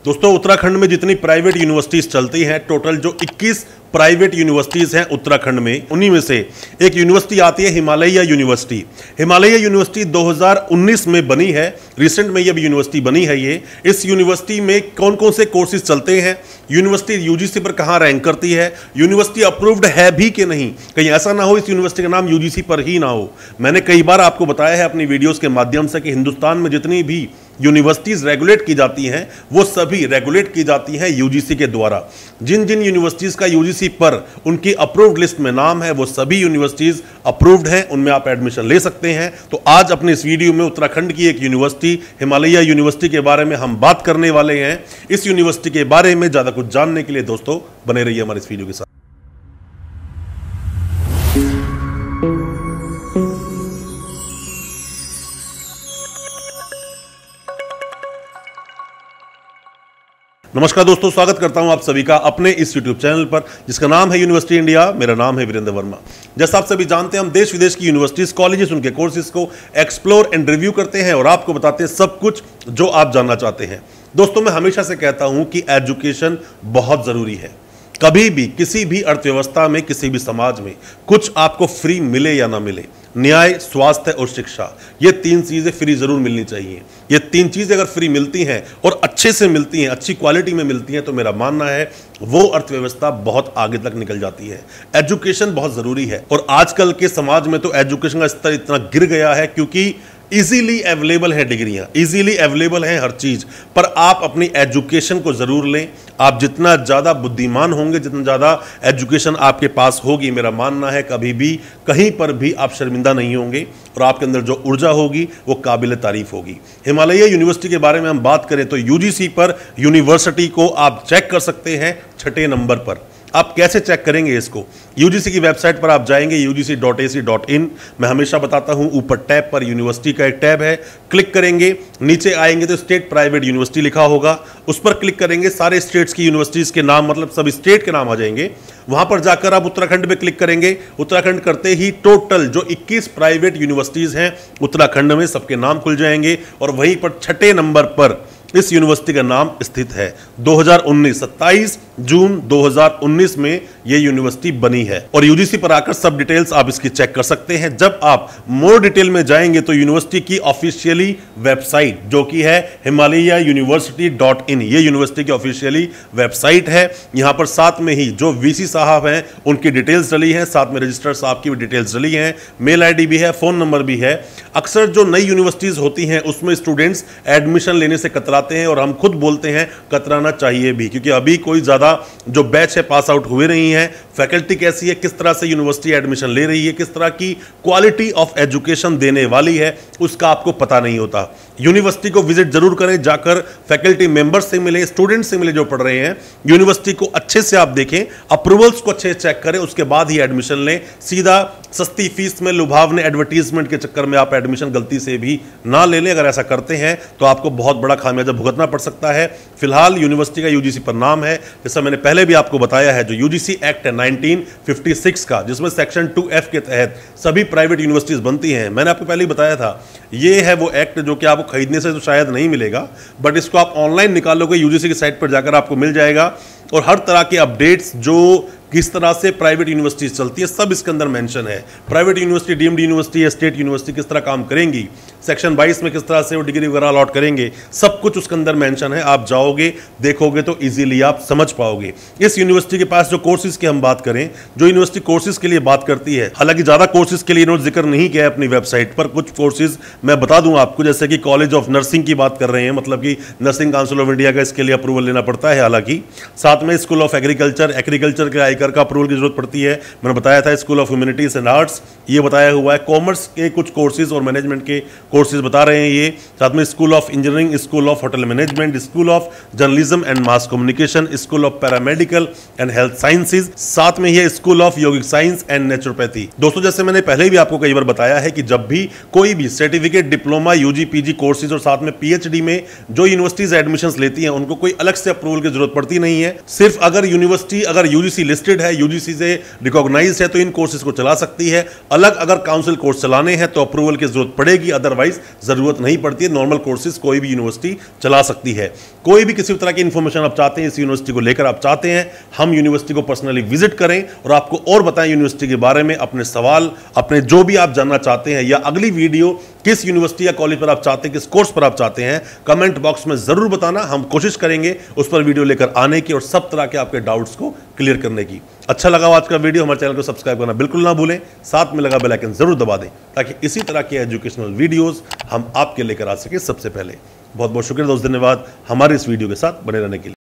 दोस्तों उत्तराखंड में जितनी प्राइवेट यूनिवर्सिटीज चलती हैं, टोटल जो 21 प्राइवेट यूनिवर्सिटीज हैं उत्तराखंड में, उन्हीं में से एक यूनिवर्सिटी आती है हिमालय यूनिवर्सिटी। हिमालय यूनिवर्सिटी 2019 में बनी है, रिसेंट में ये यूनिवर्सिटी बनी है। ये इस यूनिवर्सिटी में कौन कौन से कोर्सेज चलते हैं, यूनिवर्सिटी यूजीसी पर कहां रैंक करती है, यूनिवर्सिटी अप्रूव्ड है भी कि नहीं, कहीं ऐसा ना हो इस यूनिवर्सिटी का नाम यूजीसी पर ही ना हो। मैंने कई बार आपको बताया है अपनी वीडियोस के माध्यम से कि हिंदुस्तान में जितनी भी यूनिवर्सिटीज रेगुलेट की जाती हैं वो सभी रेगुलेट की जाती हैं यूजीसी के द्वारा। जिन जिन यूनिवर्सिटीज का यूजीसी पर उनकी अप्रूव्ड लिस्ट में नाम है वो सभी यूनिवर्सिटीज अप्रूव्ड हैं, उनमें आप एडमिशन ले सकते हैं। तो आज अपने इस वीडियो में उत्तराखंड की एक यूनिवर्सिटी हिमालय यूनिवर्सिटी के बारे में हम बात करने वाले हैं। इस यूनिवर्सिटी के बारे में ज्यादा कुछ जानने के लिए दोस्तों बने रहिए हमारे इस वीडियो के साथ। नमस्कार दोस्तों, स्वागत करता हूं आप सभी का अपने इस YouTube चैनल पर जिसका नाम है यूनिवर्सिटी इंडिया। मेरा नाम है वीरेंद्र वर्मा। जैसा आप सभी जानते हैं, हम देश विदेश की यूनिवर्सिटीज, कॉलेजेस, उनके कोर्सेज को एक्सप्लोर एंड रिव्यू करते हैं और आपको बताते हैं सब कुछ जो आप जानना चाहते हैं। दोस्तों मैं हमेशा से कहता हूं कि एजुकेशन बहुत जरूरी है। कभी भी किसी भी अर्थव्यवस्था में, किसी भी समाज में कुछ आपको फ्री मिले या ना मिले, न्याय, स्वास्थ्य और शिक्षा, ये तीन चीजें फ्री जरूर मिलनी चाहिए। ये तीन चीजें अगर फ्री मिलती हैं और अच्छे से मिलती हैं, अच्छी क्वालिटी में मिलती हैं, तो मेरा मानना है वो अर्थव्यवस्था बहुत आगे तक निकल जाती है। एजुकेशन बहुत जरूरी है और आजकल के समाज में तो एजुकेशन का स्तर इतना गिर गया है क्योंकि इजीली अवेलेबल है डिग्रियां, इजीली अवेलेबल है हर चीज, पर आप अपनी एजुकेशन को जरूर लें। आप जितना ज्यादा बुद्धिमान होंगे, जितना ज्यादा एजुकेशन आपके पास होगी, मेरा मानना है कभी भी कहीं पर भी आप शर्मिंदा नहीं होंगे और आपके अंदर जो ऊर्जा होगी वो काबिल तारीफ होगी। हिमालय यूनिवर्सिटी के बारे में हम बात करें तो यूजीसी पर यूनिवर्सिटी को आप चेक कर सकते हैं 6ठे नंबर पर। आप कैसे चेक करेंगे इसको? यूजीसी की वेबसाइट पर आप जाएंगे ugc.ac.in। मैं हमेशा बताता हूं ऊपर टैब पर यूनिवर्सिटी का एक टैब है, क्लिक करेंगे, नीचे आएंगे तो स्टेट प्राइवेट यूनिवर्सिटी लिखा होगा, उस पर क्लिक करेंगे, सारे स्टेट्स की यूनिवर्सिटीज के नाम, मतलब सब स्टेट के नाम आ जाएंगे। वहां पर जाकर आप उत्तराखंड पे क्लिक करेंगे, उत्तराखंड करते ही टोटल जो 21 प्राइवेट यूनिवर्सिटीज हैं उत्तराखंड में सबके नाम खुल जाएंगे और वहीं पर 6ठे नंबर पर इस यूनिवर्सिटी का नाम स्थित है। 2019 27 जून 2019 में यह यूनिवर्सिटी बनी है और यूजीसी पर आकर सब डिटेल्स आप इसकी चेक कर सकते हैं। जब आप मोर डिटेल में जाएंगे तो यूनिवर्सिटी की ऑफिशियली वेबसाइट जो कि है himalaya.university.in, ये यूनिवर्सिटी की ऑफिशियली वेबसाइट है। यहां पर साथ में ही जो वीसी साहब हैं उनकी डिटेल्स डली हैं, साथ में रजिस्ट्रार साहब की भी डिटेल्स डली हैं, मेल आईडी भी है, फोन नंबर भी है। अक्सर जो नई यूनिवर्सिटीज होती हैं उसमें स्टूडेंट्स एडमिशन लेने से कतराते हैं और हम खुद बोलते हैं कतराना चाहिए भी, क्योंकि अभी कोई ज्यादा जो बैच है पास आउट हुए नहीं है। फैकल्टी कैसी है, किस तरह से यूनिवर्सिटी एडमिशन ले रही है, किस तरह की क्वालिटी ऑफ एजुकेशन देने वाली है, उसका आपको पता नहीं होता। यूनिवर्सिटी को विजिट जरूर करें, जाकर फैकल्टी मेंबर्स से मिले, स्टूडेंट से मिले जो पढ़ रहे हैं। यूनिवर्सिटी को अच्छे से आप देखें, अप्रूवल्स को अच्छे से चेक करें, उसके बाद ही एडमिशन लें। सीधा सस्ती फीस में लुभावने एडवर्टीजमेंट के चक्कर में आप एडमिशन गलती से भी ना ले लें। अगर ऐसा करते हैं तो आपको बहुत बड़ा खामियाजा भुगतना पड़ सकता है। फिलहाल यूनिवर्सिटी का यूजीसी पर नाम है, जैसा मैंने पहले भी आपको बताया है, जो यूजीसी एक्ट है 1956 का, जिसमें सेक्शन 2F के तहत सभी प्राइवेट यूनिवर्सिटीज बनती हैं। मैंने आपको पहले ही बताया था, ये है वो एक्ट जो कि आपको खरीदने से तो शायद नहीं मिलेगा, बट इसको आप ऑनलाइन निकालोगे यूजीसी की साइट पर जाकर आपको मिल जाएगा और हर तरह के अपडेट्स जो किस तरह से प्राइवेट यूनिवर्सिटीज चलती है सब इसके अंदर मेंशन है। प्राइवेट यूनिवर्सिटी, डीम्ड यूनिवर्सिटी या स्टेट यूनिवर्सिटी किस तरह काम करेंगी, सेक्शन 22 में किस तरह से वो डिग्री वगैरह अलॉट करेंगे, सब कुछ उसके अंदर मेंशन है। आप जाओगे, देखोगे तो इजीली आप समझ पाओगे। इस यूनिवर्सिटी के पास जो कोर्सेज की हम बात करें, जो यूनिवर्सिटी कोर्सेज के लिए बात करती है, हालांकि ज्यादा कोर्सेज के लिए इन्होंने जिक्र नहीं किया है अपनी वेबसाइट पर, कुछ कोर्सेज मैं बता दूं आपको, जैसे कि कॉलेज ऑफ नर्सिंग की बात कर रहे हैं, मतलब कि नर्सिंग काउंसिल ऑफ इंडिया का इसके लिए अप्रूवल लेना पड़ता है। हालांकि साथ में स्कूल ऑफ एग्रीकल्चर, एग्रीकल्चर के आयकर का अप्रूवल की जरूरत पड़ती है। मैंने बताया था school of humanities and arts, ये बताया हुआ है। कॉमर्स के कुछ कोर्सेज और मैनेजमेंट के कोर्सेज बता रहे हैं ये। साथ में school of engineering, school of hotel management, school of journalism and mass communication, school of paramedical and health sciences, साथ में ये school of yogic science and naturopathy. दोस्तों जैसे मैंने पहले भी आपको कई बार बताया है कि जब भी कोई भी certificate, diploma, UG, PG courses और साथ में पीएचडी में जो यूनिवर्सिटीज एडमिशंस लेती हैं उनको कोई अलग से अप्रूवल की जरूरत पड़ती नहीं है। सिर्फ अगर यूनिवर्सिटी अगर यूजीसी लिस्टेड है, यूजीसी से रिकॉग्नाइज है, तो इन कोर्सेज को चला सकती है। अलग अगर काउंसिल कोर्स चलाने हैं तो अप्रूवल की जरूरत पड़ेगी, अदरवाइज जरूरत नहीं पड़ती है। नॉर्मल कोर्सेज कोई भी यूनिवर्सिटी चला सकती है। कोई भी किसी तरह की इंफॉर्मेशन आप चाहते हैं इस यूनिवर्सिटी को लेकर, आप चाहते हैं हम यूनिवर्सिटी को पर्सनली विजिट करें और आपको और बताएं यूनिवर्सिटी के बारे में, अपने सवाल, अपने जो भी आप जानना चाहते हैं, या अगली वीडियो किस यूनिवर्सिटी या कॉलेज पर आप चाहते हैं, किस कोर्स पर आप चाहते हैं, कमेंट बॉक्स में जरूर बताना। हम कोशिश करेंगे उस पर वीडियो लेकर आने की और सब तरह के आपके डाउट्स को क्लियर करने की। अच्छा लगा आज का वीडियो, हमारे चैनल को सब्सक्राइब करना बिल्कुल ना भूलें, साथ में लगा बेल आइकन जरूर दबा दें ताकि इसी तरह के एजुकेशनल वीडियोस हम आपके लेकर आ सके सबसे पहले। बहुत बहुत शुक्रिया दोस्त, धन्यवाद हमारे इस वीडियो के साथ बने रहने के लिए।